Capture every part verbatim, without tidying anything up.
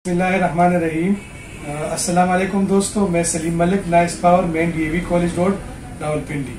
बिस्मिल्लाहिर्रहमानिर्रहीम। अस्सलाम वालेकुम दोस्तों, मैं Saleem Malik, nice power, main DAV college road, Rawalpindi.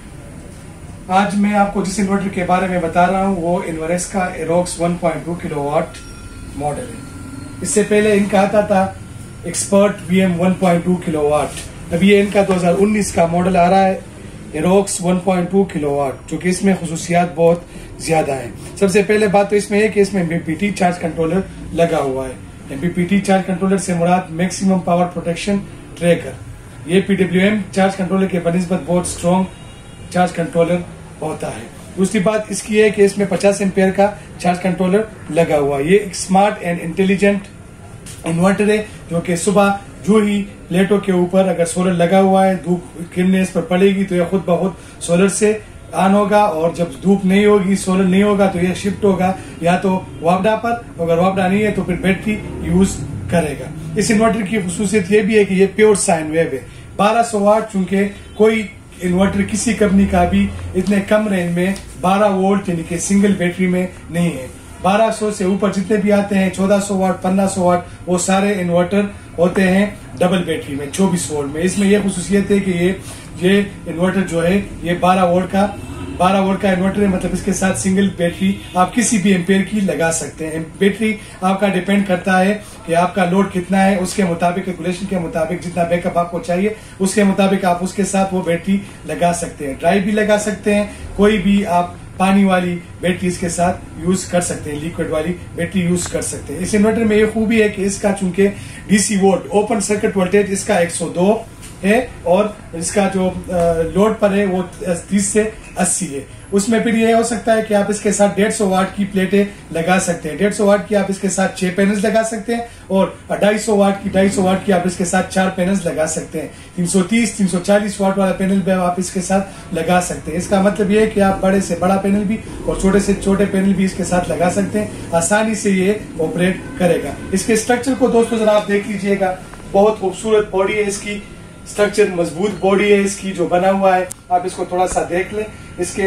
आज मैं आपको जिस इन्वर्टर के बारे में बता रहा हूँ वो इन्वर्स का Aerox one point two kilowatt model है। इससे पहले इनका आता था expert VM one point two kilowatt. अभी ये इनका दो हज़ार उन्नीस का मॉडल आ रहा है Aerox one point two kilowatt, जो कि इसमें खुसूसियात बहुत ज्यादा है। सबसे पहले बात तो इसमें है कि इसमें एमपीपीटी चार्ज कंट्रोलर लगा हुआ है। एमपीपीटी चार्ज कंट्रोलर से मुराद मैक्सिमम पावर प्रोटेक्शन ट्रैकर। ये पीडब्ल्यूएम चार्ज कंट्रोलर के बनिस्बत बहुत स्ट्रॉन्ग चार्ज कंट्रोलर होता है। दूसरी बात इसकी है कि इसमें पचास एम्पेयर का चार्ज कंट्रोलर लगा हुआ है। ये एक स्मार्ट एंड इंटेलिजेंट इन्वर्टर है, जो कि सुबह जो ही प्लेटों के ऊपर अगर सोलर लगा हुआ है, धूप किरणें इस पर पड़ेगी तो यह खुद ब खुद सोलर से ऑन होगा, और जब धूप नहीं होगी, सोलर नहीं होगा तो यह शिफ्ट होगा या तो वापडा पर, अगर वापडा नहीं है तो फिर बैटरी यूज करेगा। इस इन्वर्टर की खुसूसियत यह भी है कि यह प्योर साइन वेव है, बारह सौ वाट। चूंकि कोई इन्वर्टर किसी कंपनी का भी इतने कम रेंज में बारह वोल्ट यानी कि सिंगल बैटरी में नहीं है। बारह सौ से ऊपर जितने भी आते हैं, चौदह सौ वाट, पंद्रह सौ वाट, वो सारे इन्वर्टर होते हैं डबल बैटरी में, चौबीस वोल्ट में। इसमें यह खुसूसियत है कि ये ये इन्वर्टर जो है ये बारह वोल्ट का बारह वोल्ट का इन्वर्टर है, मतलब इसके साथ सिंगल बैटरी आप किसी भी एम्पेयर की लगा सकते हैं। बैटरी आपका डिपेंड करता है कि आपका लोड कितना है, उसके मुताबिक कैलकुलेशन के मुताबिक जितना बैकअप आपको चाहिए उसके मुताबिक आप उसके साथ वो बैटरी लगा सकते हैं। ड्राई भी लगा सकते हैं, कोई भी आप पानी वाली बैटरी इसके साथ यूज कर सकते हैं, लिक्विड वाली बैटरी यूज कर सकते हैं। इस इन्वर्टर में ये खूबी है कि इसका चूंकि DC volt open circuit voltage इसका एक सौ दो है, और इसका जो लोड पर है वो तीस से अस्सी है। उसमें फिर ये हो सकता है कि आप इसके साथ डेढ़ सौ वाट की प्लेटें लगा सकते हैं। डेढ़ सौ वाट की आप इसके साथ छह पैनल्स लगा सकते हैं, और ढाई सौ वाट की ढाई सौ वाट की आप इसके साथ चार पैनल्स लगा सकते हैं। तीन सौ तीस तीन सौ चालीस वाट वाला पैनल भी आप इसके साथ लगा सकते हैं। इसका मतलब ये है कि आप बड़े से बड़ा पैनल भी और छोटे से छोटे पैनल भी इसके साथ लगा सकते हैं। आसानी से ये ऑपरेट करेगा। इसके स्ट्रक्चर को दोस्तों जरा आप देख लीजिएगा, बहुत खूबसूरत बॉडी है इसकी, स्ट्रक्चर मजबूत बॉडी है इसकी जो बना हुआ है। आप इसको थोड़ा सा देख लें। इसके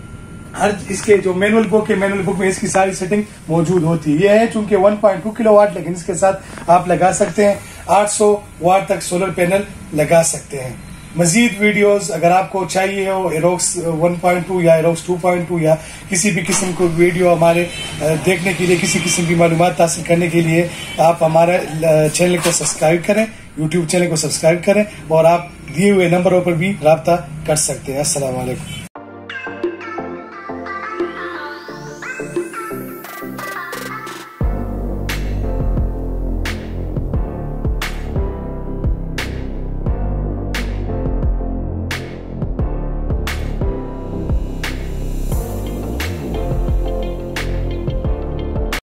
हर इसके जो मैनुअल बुक है, मैनुअल बुक में इसकी सारी सेटिंग मौजूद होती है। यह है चूंकि वन पॉइंट टू किलोवाट, लेकिन इसके साथ आप लगा सकते हैं आठ सौ वाट तक सोलर पैनल लगा सकते हैं। मजीद वीडियोस अगर आपको चाहिए हो एरोक्स वन पॉइंट टू या एरोक्स टू पॉइंट टू या किसी भी किस्म को वीडियो हमारे देखने के लिए, किसी किस्म की मालूमात हासिल करने के लिए आप हमारे चैनल को सब्सक्राइब करें, यूट्यूब चैनल को सब्सक्राइब करें, और आप दिए हुए नंबरों पर भी राब्ता कर सकते हैं। अस्सलाम वालेकुम।